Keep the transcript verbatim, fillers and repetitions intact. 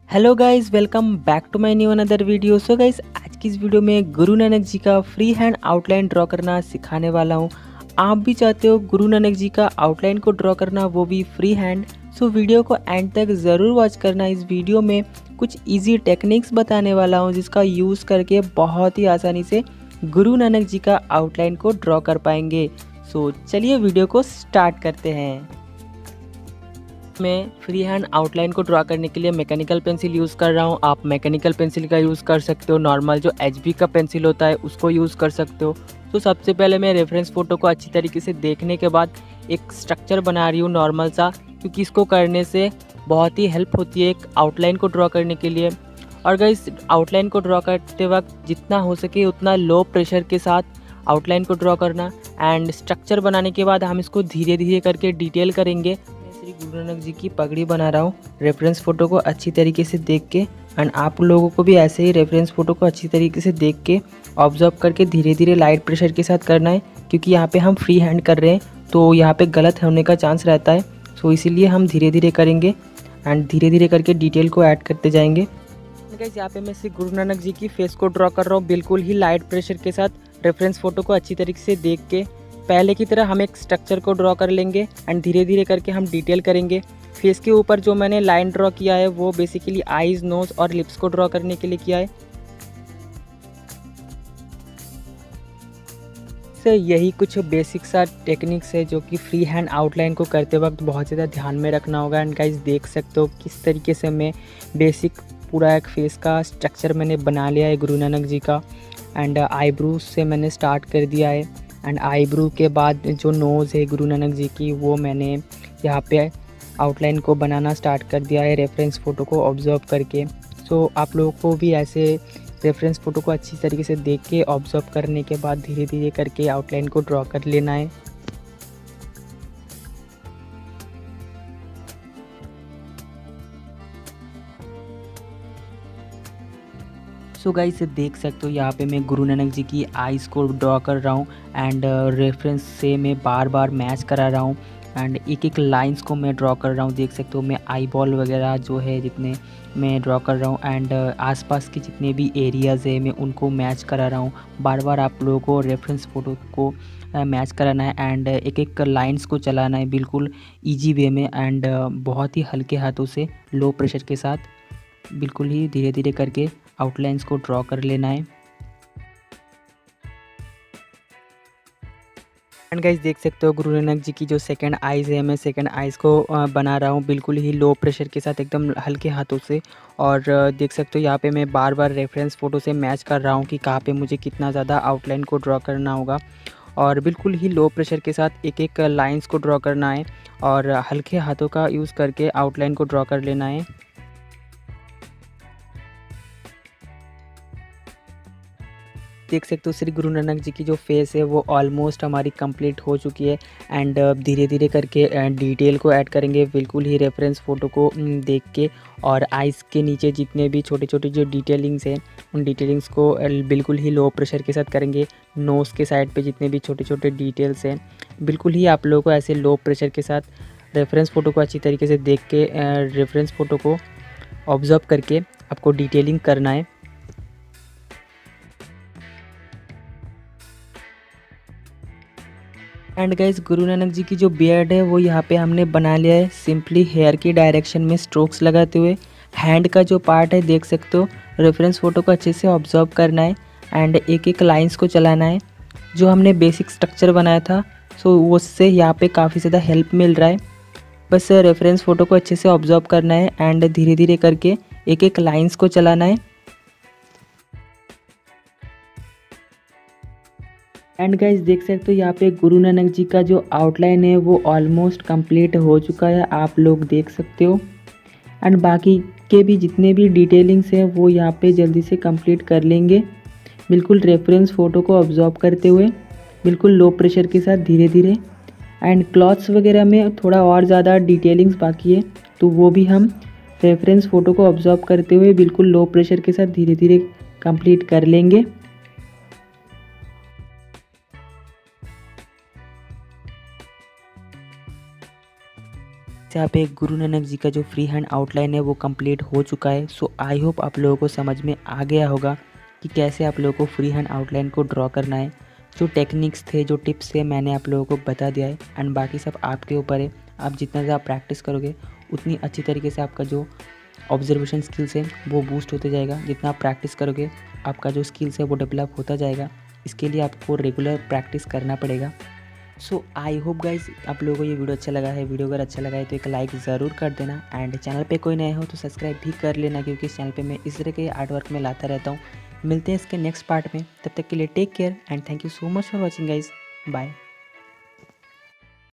Hello guys, welcome back to my new another video. So guys, आज की इस video में गुरु नानक जी का फ्री हैंड आउटलाइन ड्रॉ करना सिखाने वाला हूँ। आप भी चाहते हो गुरु नानक जी का आउटलाइन को ड्रॉ करना, वो भी फ्री हैंड? सो वीडियो को एंड तक ज़रूर वॉच करना। इस वीडियो में कुछ इजी टेक्निक्स बताने वाला हूँ जिसका यूज़ करके बहुत ही आसानी से गुरु नानक जी का आउटलाइन को ड्रॉ कर पाएंगे। सो चलिए वीडियो को स्टार्ट करते हैं। मैं फ्री हैंड आउटलाइन को ड्रॉ करने के लिए मैकेनिकल पेंसिल यूज़ कर रहा हूँ। आप मैकेनिकल पेंसिल का यूज़ कर सकते हो, नॉर्मल जो एच बी का पेंसिल होता है उसको यूज़ कर सकते हो। तो सबसे पहले मैं रेफरेंस फ़ोटो को अच्छी तरीके से देखने के बाद एक स्ट्रक्चर बना रही हूँ नॉर्मल सा, क्योंकि इसको करने से बहुत ही हेल्प होती है एक आउटलाइन को ड्रॉ करने के लिए। और गाइस, आउटलाइन को ड्रॉ करते वक्त जितना हो सके उतना लो प्रेशर के साथ आउटलाइन को ड्रॉ करना। एंड स्ट्रक्चर बनाने के बाद हम इसको धीरे धीरे करके डिटेल करेंगे। श्री गुरु नानक जी की पगड़ी बना रहा हूँ रेफरेंस फ़ोटो को अच्छी तरीके से देख के। एंड आप लोगों को भी ऐसे ही रेफरेंस फ़ोटो को अच्छी तरीके से देख के ऑब्जर्व करके धीरे धीरे लाइट प्रेशर के साथ करना है, क्योंकि यहाँ पे हम फ्री हैंड कर रहे हैं तो यहाँ पे गलत होने का चांस रहता है। सो इसीलिए हम धीरे धीरे करेंगे एंड धीरे धीरे करके डिटेल को ऐड करते जाएंगे। गाइस, यहाँ पे मैं श्री गुरु नानक जी की फेस को ड्रॉ कर रहा हूँ बिल्कुल ही लाइट प्रेशर के साथ। रेफरेंस फ़ोटो को अच्छी तरीके से देख के पहले की तरह हम एक स्ट्रक्चर को ड्रॉ कर लेंगे एंड धीरे धीरे करके हम डिटेल करेंगे। फेस के ऊपर जो मैंने लाइन ड्रॉ किया है वो बेसिकली आईज, नोज और लिप्स को ड्रॉ करने के लिए किया है। से यही कुछ बेसिक सा टेक्निक्स है जो कि फ्री हैंड आउटलाइन को करते वक्त बहुत ज़्यादा ध्यान में रखना होगा। एंड गाइस, देख सकते हो किस तरीके से मैं बेसिक पूरा एक फेस का स्ट्रक्चर मैंने बना लिया है गुरु नानक जी का। एंड आईब्रू से मैंने स्टार्ट कर दिया है। एंड आईब्रू के बाद जो नोज़ है गुरु नानक जी की वो मैंने यहाँ पे आउटलाइन को बनाना स्टार्ट कर दिया है रेफरेंस फ़ोटो को ऑब्ज़र्व करके। सो so, आप लोगों को भी ऐसे रेफरेंस फ़ोटो को अच्छी तरीके से देख के ऑब्ज़र्व करने के बाद धीरे धीरे करके आउटलाइन को ड्रॉ कर लेना है। सो गाइस, देख सकते हो यहाँ पे मैं गुरु नानक जी की आइज़ को ड्रॉ कर रहा हूँ एंड रेफरेंस से मैं बार बार मैच करा रहा हूँ। एंड एक एक लाइंस को मैं ड्रॉ कर रहा हूँ। देख सकते हो मैं आई बॉल वगैरह जो है जितने मैं ड्रॉ कर रहा हूँ। एंड आसपास के जितने भी एरियाज़ है मैं उनको मैच करा रहा हूँ। बार बार आप लोगों को रेफरेंस फ़ोटो को मैच कराना है एंड एक एक लाइंस को चलाना है बिल्कुल ईजी वे में। एंड बहुत ही हल्के हाथों से लो प्रेशर के साथ बिल्कुल ही धीरे धीरे करके आउटलाइंस को ड्रॉ कर लेना है। एंड गाइस, देख सकते हो गुरु नानक जी की जो सेकंड आइज़ है, मैं सेकंड आइज़ को बना रहा हूँ बिल्कुल ही लो प्रेशर के साथ एकदम हल्के हाथों से। और देख सकते हो यहाँ पे मैं बार बार रेफरेंस फ़ोटो से मैच कर रहा हूँ कि कहाँ पे मुझे कितना ज़्यादा आउटलाइन को ड्रॉ करना होगा। और बिल्कुल ही लो प्रेशर के साथ एक एक लाइंस को ड्रॉ करना है और हल्के हाथों का यूज़ करके आउटलाइन को ड्रॉ कर लेना है। देख सकते हो श्री गुरु नानक जी की जो फेस है वो ऑलमोस्ट हमारी कंप्लीट हो चुकी है। एंड धीरे धीरे करके डिटेल को ऐड करेंगे बिल्कुल ही रेफरेंस फ़ोटो को देख के। और आइज़ के नीचे जितने भी छोटे छोटे जो डिटेलिंग्स हैं उन डिटेलिंग्स को बिल्कुल ही लो प्रेशर के साथ करेंगे। नोज़ के साइड पे जितने भी छोटे छोटे डिटेल्स हैं बिल्कुल ही आप लोगों को ऐसे लो प्रेशर के साथ रेफरेंस फ़ोटो को अच्छी तरीके से देख के रेफरेंस फ़ोटो को ऑब्ज़र्व करके आपको डिटेलिंग करना है। एंड गाइस, गुरु नानक जी की जो बियर्ड है वो यहाँ पे हमने बना लिया है सिंपली हेयर की डायरेक्शन में स्ट्रोक्स लगाते हुए। हैंड का जो पार्ट है देख सकते हो, रेफरेंस फ़ोटो को अच्छे से ऑब्जर्व करना है एंड एक एक लाइंस को चलाना है। जो हमने बेसिक स्ट्रक्चर बनाया था सो उससे यहाँ पे काफ़ी ज़्यादा हेल्प मिल रहा है। बस रेफरेंस फ़ोटो को अच्छे से ऑब्जर्व करना है एंड धीरे धीरे करके एक एक लाइंस को चलाना है। एंड गाइस, देख सकते हो यहाँ पे गुरु नानक जी का जो आउटलाइन है वो ऑलमोस्ट कंप्लीट हो चुका है, आप लोग देख सकते हो। एंड बाकी के भी जितने भी डिटेलिंग्स हैं वो यहाँ पे जल्दी से कंप्लीट कर लेंगे बिल्कुल रेफरेंस फ़ोटो को ऑब्जर्व करते हुए बिल्कुल लो प्रेशर के साथ धीरे धीरे। एंड क्लॉथ्स वगैरह में थोड़ा और ज़्यादा डिटेलिंग्स बाकी है तो वो भी हम रेफरेंस फ़ोटो को ऑब्जर्व करते हुए बिल्कुल लो प्रेशर के साथ धीरे धीरे कंप्लीट कर लेंगे। यहाँ पे गुरु नानक जी का जो फ्री हैंड आउटलाइन है वो कंप्लीट हो चुका है। सो आई होप आप लोगों को समझ में आ गया होगा कि कैसे आप लोगों को फ्री हैंड आउटलाइन को ड्रॉ करना है। जो टेक्निक्स थे, जो टिप्स थे, मैंने आप लोगों को बता दिया है एंड बाकी सब आपके ऊपर है। आप जितना ज़्यादा प्रैक्टिस करोगे उतनी अच्छी तरीके से आपका जो ऑब्जर्वेशन स्किल्स है वो बूस्ट होते जाएगा। जितना आप प्रैक्टिस करोगे आपका जो स्किल्स है वो डेवलप होता जाएगा। इसके लिए आपको रेगुलर प्रैक्टिस करना पड़ेगा। सो आई होप गाइज आप लोगों को ये वीडियो अच्छा लगा है। वीडियो अगर अच्छा लगा है तो एक लाइक ज़रूर कर देना एंड चैनल पे कोई नए हो तो सब्सक्राइब भी कर लेना, क्योंकि इस चैनल पे मैं इस तरह के आर्ट वर्क में लाता रहता हूँ। मिलते हैं इसके नेक्स्ट पार्ट में, तब तक के लिए take care and thank you so much for watching guys. Bye.